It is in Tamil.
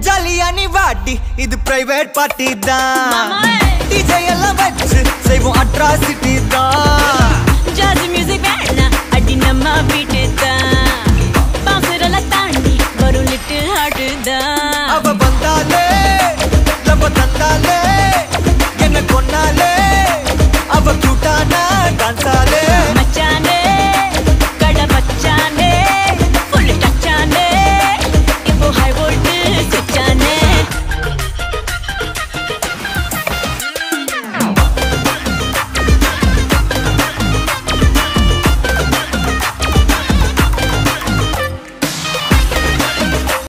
ஜாலியா நீ வாடி இது பிரைவேட் பார்ட்டி தான் டிஜே எல்லாம் வச்சு செய்வோம் அட்ராசிட்டி தான் ஜாஸ் மியூசிக் வேணா அடி நம்ம வீட்டு தான்